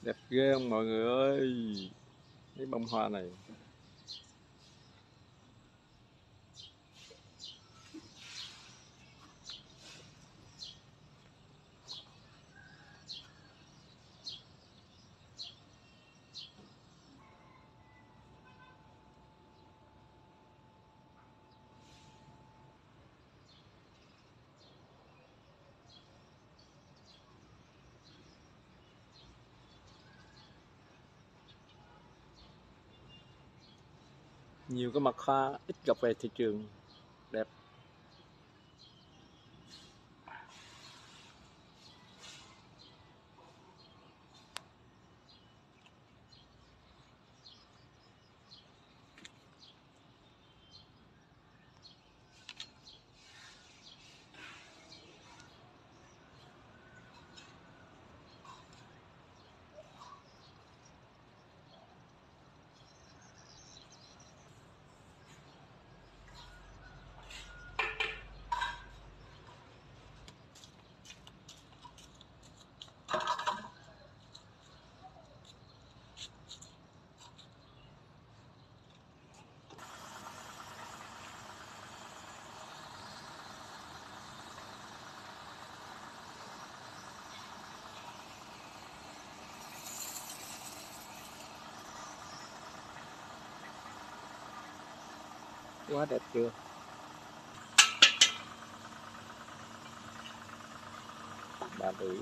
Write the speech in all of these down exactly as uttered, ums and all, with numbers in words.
Đẹp ghê không mọi người ơi, cái bông hoa này. Nhiều cái mặt hoa ít gặp về thị trường, đẹp. Quá đẹp chưa? Ba rưỡi.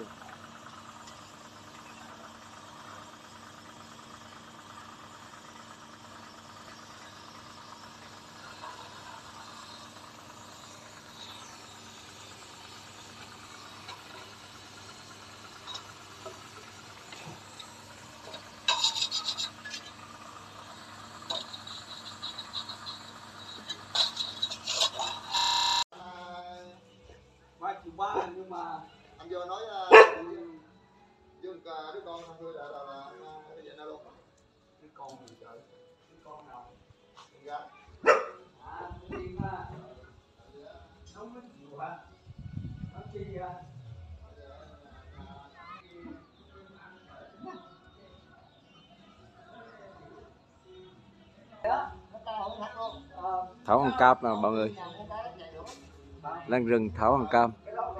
Nhưng mà anh vô nói với đứa con thằng Hương là là là bây giờ nó luôn đứa con gì trời, đứa con nào con gái à đi mà nấu mấy chiều hả nấu chi vậy Thảo Hoàng Cam nè mọi người, lan rừng thảo Hoàng Cam.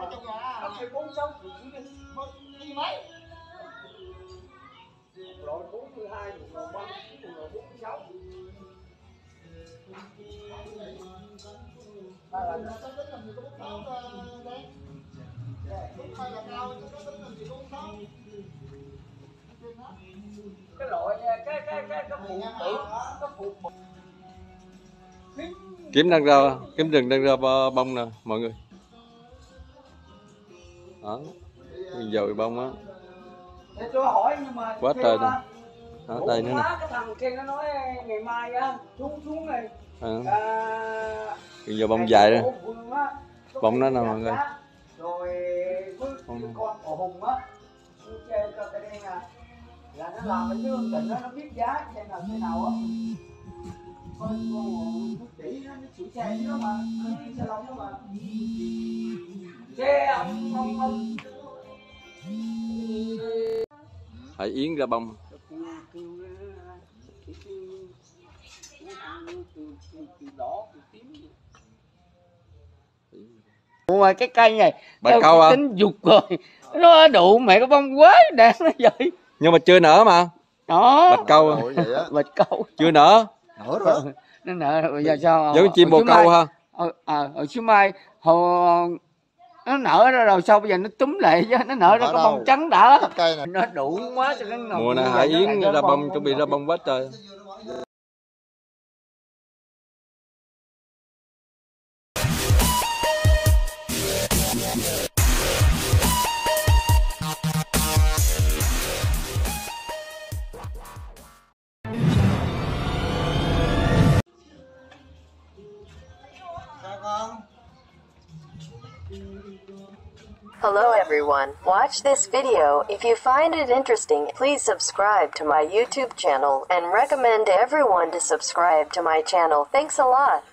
cái loại cái cái cái cái phụ tử cái phụ Kiếm đang ra, kiếm rừng đang ra bông nè mọi người. Đó, dồi bông á. để tôi hỏi nhưng mà Quá trời nè. Đó, đây nữa nè. cái thằng kia nó nói ngày mai á xuống xuống này À. Giờ bông dài đó, bông nó nè mọi người. Rồi con cổ hùng á treo cho cái đen à là nó làm cái chương trình đó nó biết giá xem là thế nào á con con chỉ nó chỉ xe đó mà xe lông đó mà xe ông ông ông Hải Yến ra bông. Ủa cái cây này Bà câu à? Tính dục rồi nó đủ mẹ cái bông quế đẹp nó vậy Nhưng mà chưa nở mà. Đó Bạch câu bạch câu chưa nở. Nở rồi nó nở bây giờ sao giống chim bồ câu ha. Ờ à, hồi trước mai hồi nó nở ra rồi sao bây giờ nó túm lại chứ nó nở ra cái bông trắng đã nó đủ quá cho nó mùa này Hải Yến ra bông chuẩn bị ra bông quá trời. Hello everyone, watch this video. If you find it interesting, please subscribe to my YouTube channel and recommend everyone to subscribe to my channel. Thanks a lot.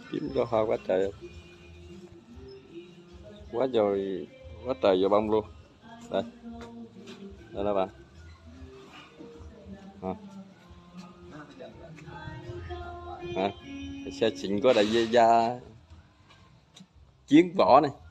kiếm cho hoa quá trời, quá trời, quá trời vào bông luôn. Đây, đây đó bạn. À. À. Xe xịn có đại gia, gia chiến võ này.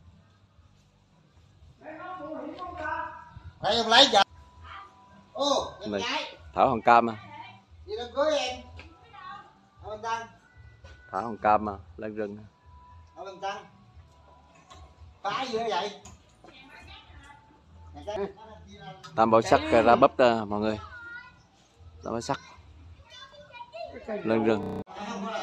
Lấy em lấy giờ. Ô, em Này, gái. Thảo Hồng Cam à. Đi đám cưới em. Ở Bình Tân. Thảo Hồng Cam à, Lan Rừng. Ở Bình Tân. Phá gì nữa vậy? Tam bảo sắc ra bắp đó, mọi người. Tam bảo sắc Lan Rừng.